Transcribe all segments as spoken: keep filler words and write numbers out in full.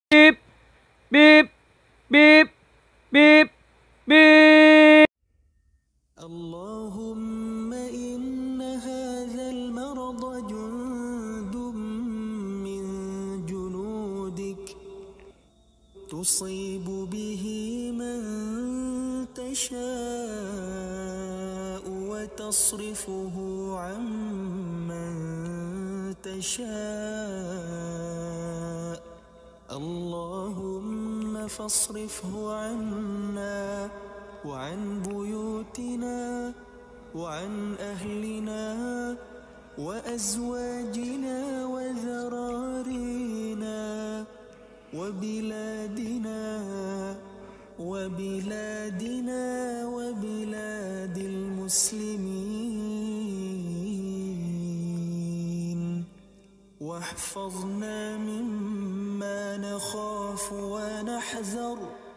Beep, beep, beep, beep, beep. اللهم إن هذا المرض جند من جنودك تصيب به من تشاء وتصرفه عمن تشاء اللهم فاصرفه عنا وعن بيوتنا وعن أهلنا وأزواجنا وذرارينا وبلادنا وبلادنا وبلاد المسلمين واحفظنا مما نخاف ونحذر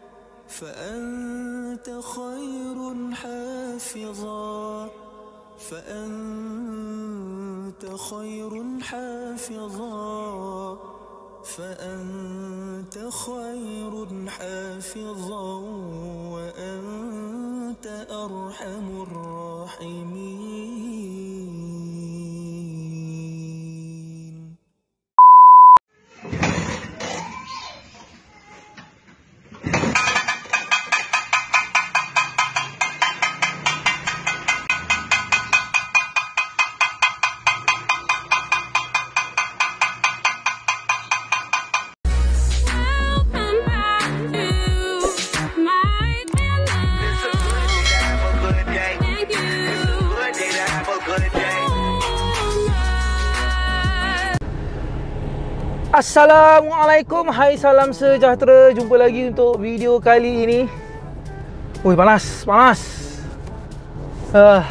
فأنت خير حافظا فأنت خير حافظا فأنت خير حافظا وأنت أرحم الراحمين. Assalamualaikum, hai salam sejahtera. Jumpa lagi untuk video kali ini. Ui, panas, panas. uh,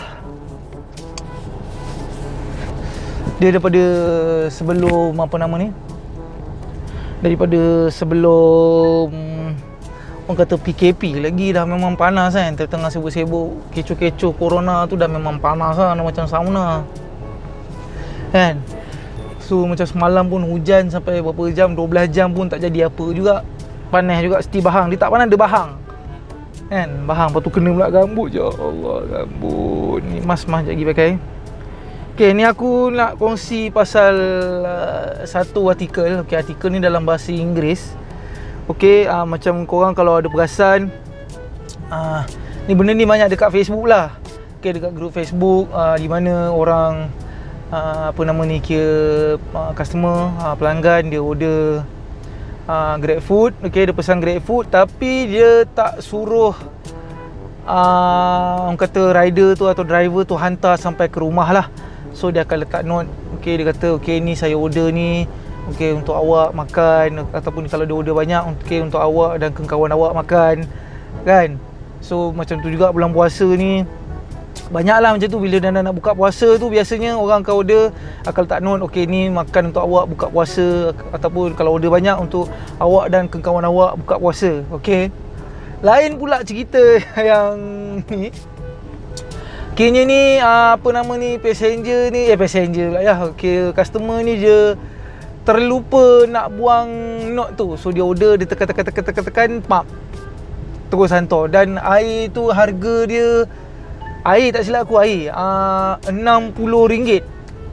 Dia daripada sebelum apa nama ni Daripada sebelum orang kata P K P lagi dah memang panas kan. Tengah sibuk-sibuk kecoh-kecoh corona tu dah memang panas kan, macam sauna kan. So macam semalam pun hujan sampai berapa jam, dua belas jam pun tak jadi apa juga. Panas juga, seti bahang. Dia tak panas, dia bahang kan, bahang. Lepas tu kena pula rambut. Ya Allah, rambut ni mas-mas sekejap lagi pakai. Okay, ni aku nak kongsi pasal uh, satu artikel. Okay, artikel ni dalam bahasa Inggeris. Okay, uh, macam korang kalau ada perasan, uh, ni benda ni banyak dekat Facebook lah. Okay, dekat grup Facebook, uh, di mana orang Uh, apa nama ni, kira uh, customer, uh, pelanggan dia order uh, GrabFood. Okay, dia pesan GrabFood tapi dia tak suruh uh, orang kata rider tu atau driver tu hantar sampai ke rumah lah. So dia akan letak note. Okay, dia kata okay, ni saya order ni, okay, untuk awak makan. Ataupun kalau dia order banyak, okay, untuk awak dan kawan awak makan kan. So macam tu juga bulan puasa ni, banyaklah macam tu. Bila dah nak buka puasa tu, biasanya orang akan order, akan letak note, okay, ni makan untuk awak buka puasa. Ataupun kalau order banyak, untuk awak dan kawan awak buka puasa. Okay, lain pula cerita yang ni. Kini ni apa nama ni, passenger ni, eh passenger lah ya, okay, customer ni dia terlupa nak buang note tu. So dia order, dia tekan-tekan-tekan-tekan, pap, terus hantar. Dan air tu harga dia, air tak silap aku, air uh, enam puluh ringgit.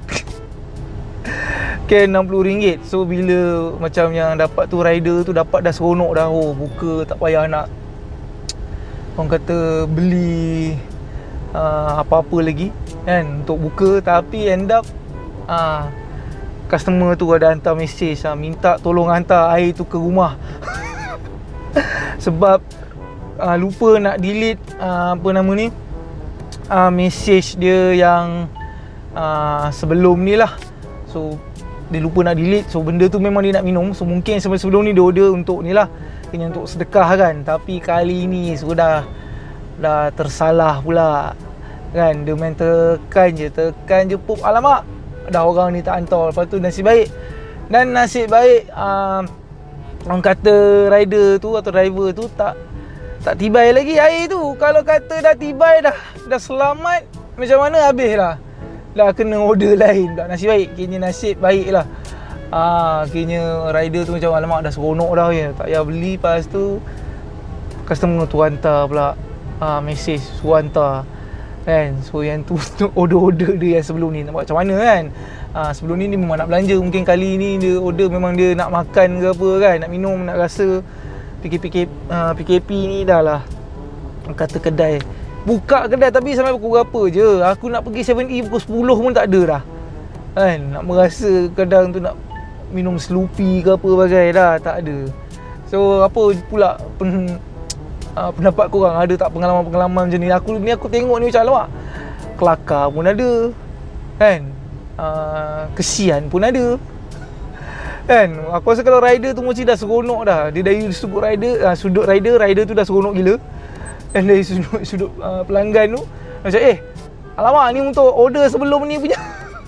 Okay, enam puluh ringgit. So bila macam yang dapat tu, rider tu dapat dah seronok dah. Oh, buka tak payah nak orang kata beli uh, apa-apa lagi kan untuk buka. Tapi end up uh, customer tu ada hantar mesej, uh, minta tolong hantar air tu ke rumah. Sebab uh, lupa nak delete uh, apa nama ni, Uh, message dia yang uh, sebelum ni lah. So dia lupa nak delete. So benda tu memang dia nak minum. So mungkin sebelum ni dia order untuk ni lah, kena untuk sedekah kan. Tapi kali ni sudah dah tersalah pula kan. Dia main tekan je, tekan je, pop, alamak, dah orang ni tak hantar. Lepas tu nasib baik, dan nasib baik uh, orang kata rider tu atau driver tu tak tak tibai lagi air tu. Kalau kata dah tibai, dah dah selamat, macam mana habis lah. Dah kena order lain pula. Nasib baik, kini nasib baik lah. Ah, akhirnya rider tu macam alamak dah seronok dah ya. Tak payah beli. Lepas tu customer tu hantar pula ah, mesej suruh hantar kan. So yang tu order-order dia yang sebelum ni nak buat macam mana kan. Ah, sebelum ni dia memang nak belanja. Mungkin kali ni dia order memang dia nak makan ke apa kan, nak minum, nak rasa. P K P, uh, P K P ni dah lah kata kedai buka kedai tapi sampai pukul berapa je. Aku nak pergi seven E pukul sepuluh pun tak ada dah kan. Nak merasa kadang tu nak minum Sloopy ke apa bagai dah tak ada. So apa pula pen, uh, pendapat korang, ada tak pengalaman-pengalaman macam ni? Aku ni aku tengok ni macam alamak, kelakar pun ada kan, uh, kesian pun ada kan. Aku rasa kalau rider tu mesti dah seronok dah. Dia dari sudut rider, uh, sudut rider, rider tu dah seronok gila. Dan dari sudut, sudut uh, pelanggan tu macam eh alamak ni untuk order sebelum ni punya.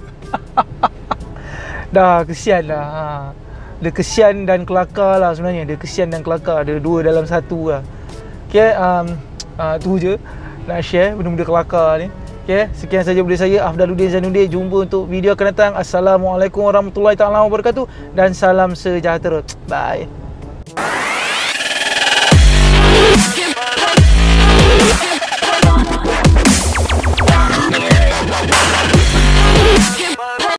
Dah kesian dah ha. Dia kesian dan kelakar lah sebenarnya. Dia kesian dan kelakar, ada dua dalam satu lah. Okay, um, uh, tu je nak share benda-benda kelakar ni. Okay, sekian saja dari saya, Afdaluddin Zainuddin. Jumpa untuk video akan datang. Assalamualaikum warahmatullahi taala wabarakatuh dan salam sejahtera. Bye.